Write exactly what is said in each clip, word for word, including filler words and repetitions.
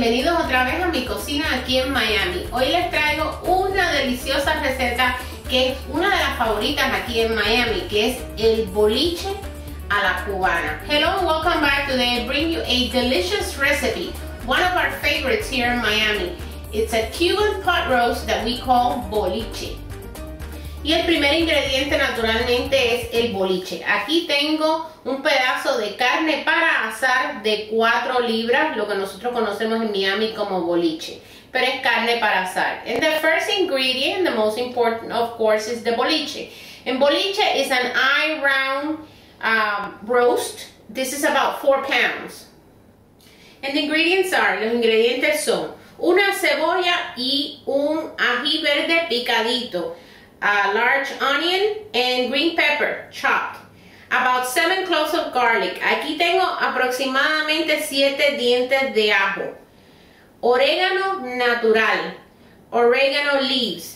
bienvenidos otra vez a mi cocina aquí en Miami. Hoy les traigo una deliciosa receta que es una de las favoritas aquí en Miami, que es el boliche a la cubana. Hello and welcome back. Today I bring you a delicious recipe, one of our favorites here in Miami. It's a Cuban pot roast that we call boliche. Y el primer ingrediente naturalmente es el boliche. Aquí tengo un pedazo de carne para asar de cuatro libras, lo que nosotros conocemos en Miami como boliche. Pero es carne para asar. And the first ingredient, the most important of course, is the boliche. And boliche is an eye round um, roast. This is about four pounds. And the ingredients are, los ingredientes son una cebolla y un ají verde picadito. A large onion and green pepper chopped. About seven cloves of garlic. Aquí tengo aproximadamente siete dientes de ajo. Orégano natural. Oregano leaves.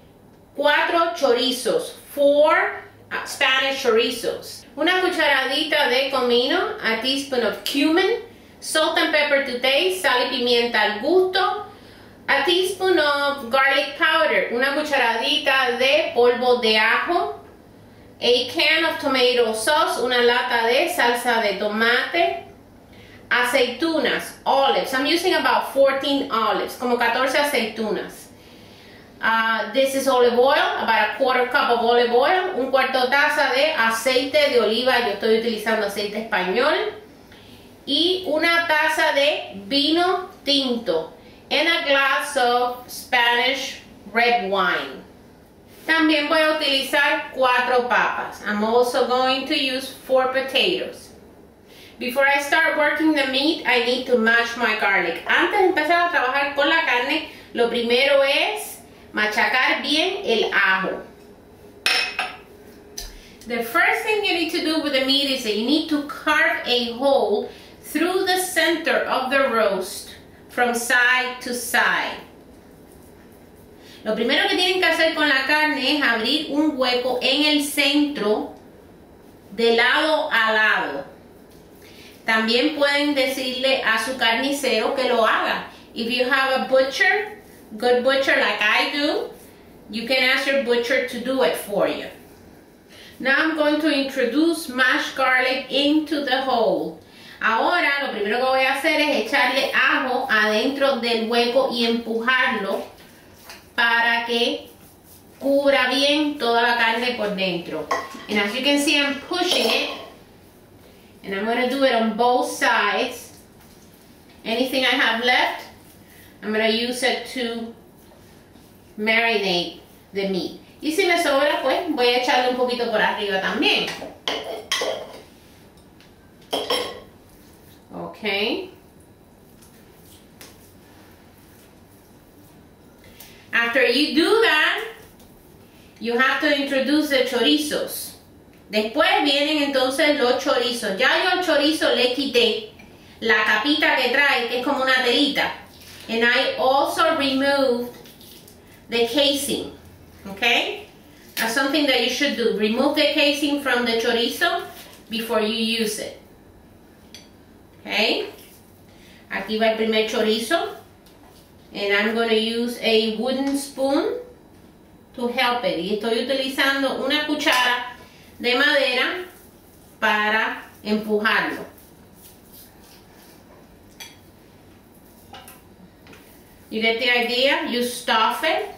Cuatro chorizos. Four uh, Spanish chorizos. Una cucharadita de comino. A teaspoon of cumin. Salt and pepper to taste. Sal y pimienta al gusto. A teaspoon of garlic powder, una cucharadita de polvo de ajo, a can of tomato sauce, una lata de salsa de tomate, aceitunas, olives. I'm using about fourteen olives, como catorce aceitunas. Uh, this is olive oil, about a quarter cup of olive oil, un cuarto taza de aceite de oliva, yo estoy utilizando aceite español, y una taza de vino tinto. And a glass of Spanish red wine. También voy a utilizar cuatro papas. I'm also going to use four potatoes. Before I start working the meat, I need to mash my garlic. Antes de empezar a trabajar con la carne, lo primero es machacar bien el ajo. The first thing you need to do with the meat is that you need to carve a hole through the center of the roast. From side to side. Lo primero que tienen que hacer con la carne es abrir un hueco en el centro, de lado a lado. También pueden decirle a su carnicero que lo haga. If you have a butcher, good butcher like I do, you can ask your butcher to do it for you. Now I'm going to introduce mashed garlic into the hole. Ahora lo primero que voy a hacer es echarle ajo adentro del hueco y empujarlo para que cubra bien toda la carne por dentro. And as you can see, I'm pushing it, and I'm going to do it on both sides. Anything I have left, I'm going to use it to marinate the meat. Y si me sobra, pues voy a echarle un poquito por arriba también. Okay. After you do that, you have to introduce the chorizos. Después vienen entonces los chorizos. Ya yo al chorizo le quité la capita que trae, que es como una telita. And I also removed the casing. Okay? That's something that you should do. Remove the casing from the chorizo before you use it. Okay, aquí va el primer chorizo, and I'm going to use a wooden spoon to help it. Y estoy utilizando una cuchara de madera para empujarlo. You get the idea? You stuff it.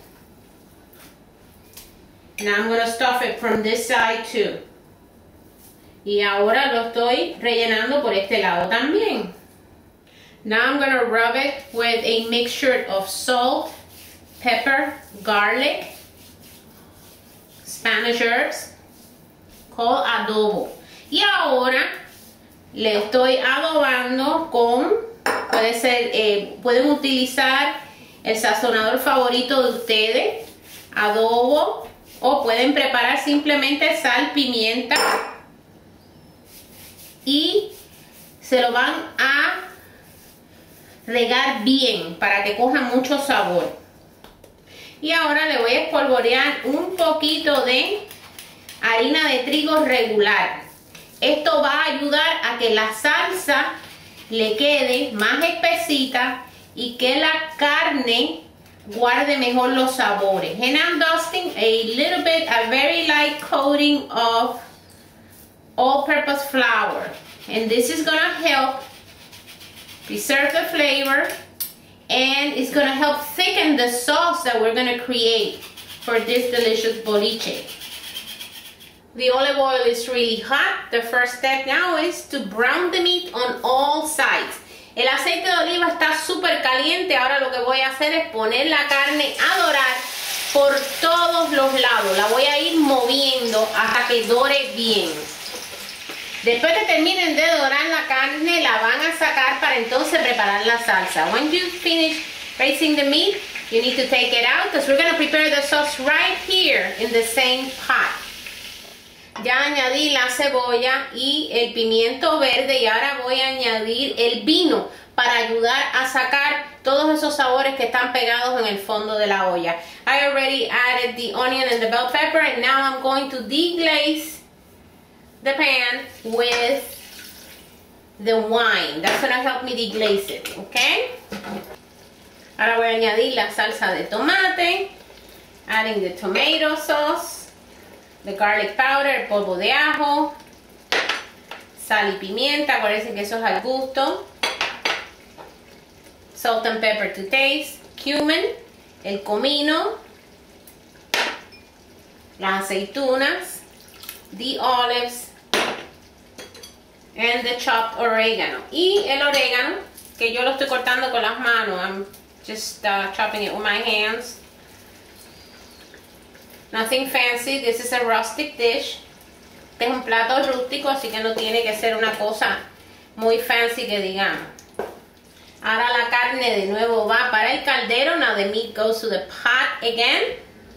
Now I'm going to stuff it from this side too. Y ahora lo estoy rellenando por este lado también. Now I'm going to rub it with a mixture of salt, pepper, garlic, Spanish herbs, called adobo. Y ahora le estoy adobando con, puede ser, eh, pueden utilizar el sazonador favorito de ustedes, adobo, o pueden preparar simplemente sal, pimienta, y se lo van a regar bien para que coja mucho sabor. Y ahora le voy a espolvorear un poquito de harina de trigo regular. Esto va a ayudar a que la salsa le quede más espesita y que la carne guarde mejor los sabores. And I'm dusting a little bit, a very light coating of all-purpose flour. And this is gonna help preserve the flavor, and it's gonna help thicken the sauce that we're gonna create for this delicious boliche. The olive oil is really hot. The first step now is to brown the meat on all sides. El aceite de oliva está súper caliente. Ahora lo que voy a hacer es poner la carne a dorar por todos los lados. La voy a ir moviendo hasta que dore bien. Después que terminen de dorar la carne, la van a sacar para entonces preparar la salsa. When you finish braising the meat, you need to take it out because we're going to prepare the sauce right here in the same pot. Ya añadí la cebolla y el pimiento verde y ahora voy a añadir el vino para ayudar a sacar todos esos sabores que están pegados en el fondo de la olla. I already added the onion and the bell pepper, and now I'm going to deglaze the pan with the wine. That's going to help me deglaze it, okay? Ahora voy a añadir la salsa de tomate, adding the tomato sauce, the garlic powder, el polvo de ajo, sal y pimienta, acuérdense que eso es al gusto, salt and pepper to taste, cumin, el comino, las aceitunas, the olives, and the chopped oregano. Y el orégano, que yo lo estoy cortando con las manos, I'm just uh, chopping it with my hands. Nothing fancy, this is a rustic dish. Este es un plato rústico, así que no tiene que ser una cosa muy fancy que digamos. Ahora la carne de nuevo va para el caldero. Now the meat goes to the pot again.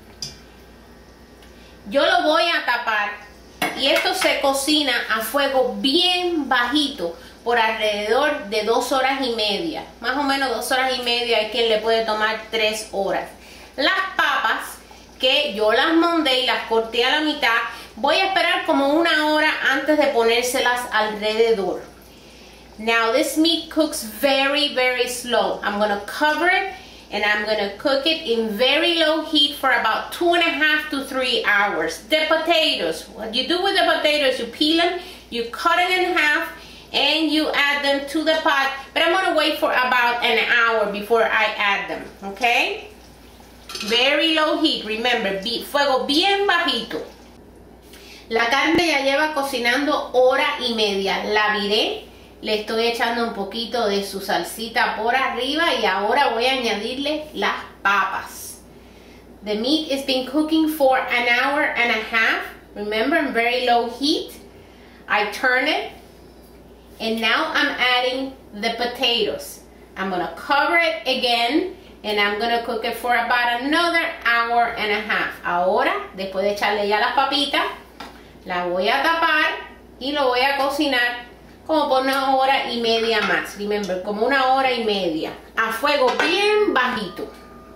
Yo lo voy a tapar y esto se cocina a fuego bien bajito por alrededor de dos horas y media. Más o menos dos horas y media, hay quien le puede tomar tres horas. Las papas, que yo las mondé y las corté a la mitad, voy a esperar como una hora antes de ponérselas alrededor. Now this meat cooks very very slow. I'm going to cover it and I'm going to cook it in very low heat for about two and a half to three hours. The potatoes, what you do with the potatoes, you peel them, you cut it in half, and you add them to the pot. But I'm going to wait for about an hour before I add them, okay? Very low heat, remember, fuego bien bajito. La carne ya lleva cocinando hora y media. La viré, le estoy echando un poquito de su salsita por arriba y ahora voy a añadirle las papas. The meat has been cooking for an hour and a half. Remember, in very low heat. I turn it and now I'm adding the potatoes. I'm going to cover it again. And I'm going to cook it for about another hour and a half. Ahora, después de echarle ya las papitas, la voy a tapar y lo voy a cocinar como por una hora y media más. Remember, como una hora y media. A fuego bien bajito.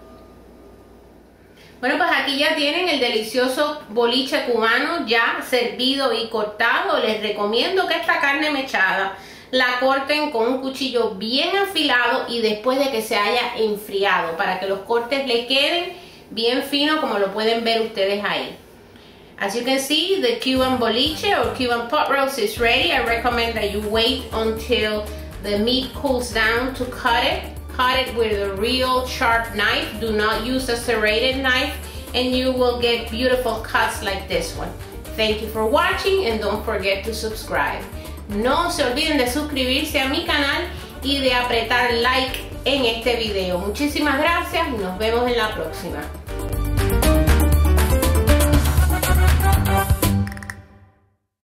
Bueno, pues aquí ya tienen el delicioso boliche cubano ya servido y cortado. Les recomiendo que esta carne mechada la corten con un cuchillo bien afilado y después de que se haya enfriado para que los cortes le queden bien finos, como lo pueden ver ustedes ahí. As you can see, the Cuban boliche or Cuban pot roast is ready. I recommend that you wait until the meat cools down to cut it. Cut it with a real sharp knife. Do not use a serrated knife and you will get beautiful cuts like this one. Thank you for watching and don't forget to subscribe. No se olviden de suscribirse a mi canal y de apretar like en este video. Muchísimas gracias y nos vemos en la próxima.